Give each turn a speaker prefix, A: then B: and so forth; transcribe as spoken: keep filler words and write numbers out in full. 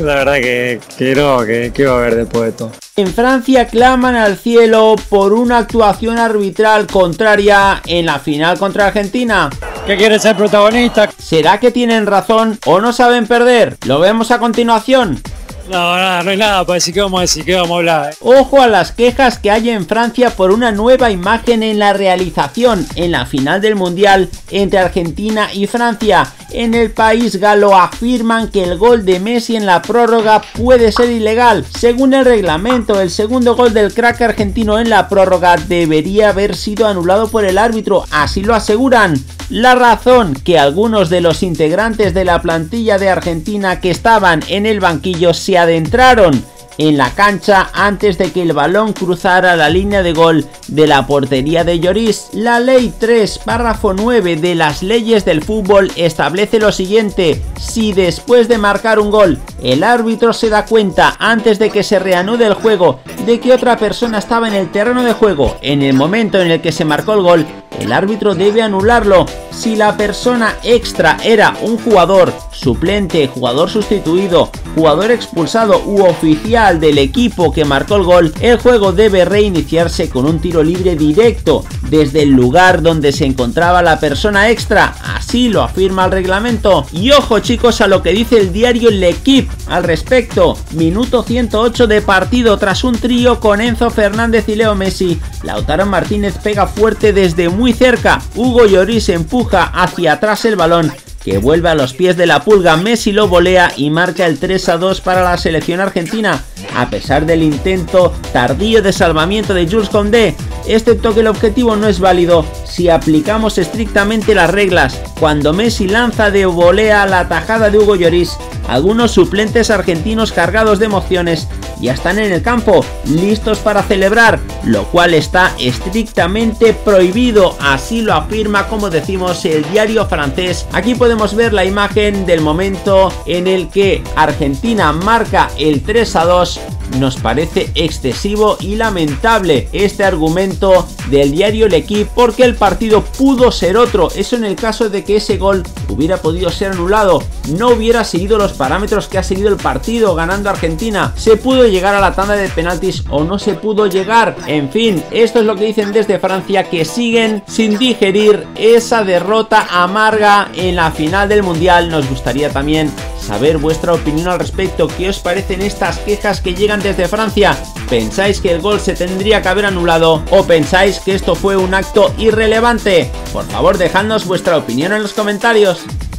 A: La verdad que, que no, que, que va a haber después de esto.
B: En Francia claman al cielo por una actuación arbitral contraria en la final contra Argentina.
A: ¿Qué quiere ser protagonista?
B: ¿Será que tienen razón o no saben perder? Lo vemos a continuación.
A: No, nada, no hay nada para decir. ¿Qué vamos a decir? ¿Qué vamos a hablar?
B: Ojo a las quejas que hay en Francia por una nueva imagen en la realización en la final del Mundial entre Argentina y Francia. En el país galo afirman que el gol de Messi en la prórroga puede ser ilegal. Según el reglamento, el segundo gol del crack argentino en la prórroga debería haber sido anulado por el árbitro, así lo aseguran. La razón: que algunos de los integrantes de la plantilla de Argentina que estaban en el banquillo se adentraron en la cancha antes de que el balón cruzara la línea de gol de la portería de Lloris. La ley tres, párrafo nueve de las leyes del fútbol establece lo siguiente: si después de marcar un gol el árbitro se da cuenta antes de que se reanude el juego de que otra persona estaba en el terreno de juego en el momento en el que se marcó el gol, el árbitro debe anularlo. Si la persona extra era un jugador suplente, jugador sustituido, jugador expulsado u oficial del equipo que marcó el gol, el juego debe reiniciarse con un tiro libre directo desde el lugar donde se encontraba la persona extra, así lo afirma el reglamento. Y ojo chicos a lo que dice el diario L'Equipe al respecto. Minuto ciento ocho de partido. Tras un trío con Enzo Fernández y Leo Messi, Lautaro Martínez pega fuerte desde muy cerca. Hugo Lloris empuja hacia atrás el balón, que vuelve a los pies de la Pulga. Messi lo volea y marca el tres a dos para la selección argentina, a pesar del intento tardío de salvamiento de Jules Koundé, excepto que el objetivo no es válido si aplicamos estrictamente las reglas. Cuando Messi lanza de volea la tajada de Hugo Lloris, algunos suplentes argentinos cargados de emociones ya están en el campo, listos para celebrar, lo cual está estrictamente prohibido, así lo afirma, como decimos, el diario francés. Aquí podemos ver la imagen del momento en el que Argentina marca el tres a dos. Nos parece excesivo y lamentable este argumento del diario L'Equipe, porque el partido pudo ser otro. Eso en el caso de que ese gol hubiera podido ser anulado, no hubiera seguido los parámetros que ha seguido el partido, ganando Argentina. Se pudo llegar a la tanda de penaltis o no se pudo llegar. En fin, esto es lo que dicen desde Francia, que siguen sin digerir esa derrota amarga en la final del Mundial. Nos gustaría también saber vuestra opinión al respecto. ¿Qué os parecen estas quejas que llegan desde Francia? ¿Pensáis que el gol se tendría que haber anulado o pensáis que esto fue un acto irrelevante? Por favor, dejadnos vuestra opinión en los comentarios.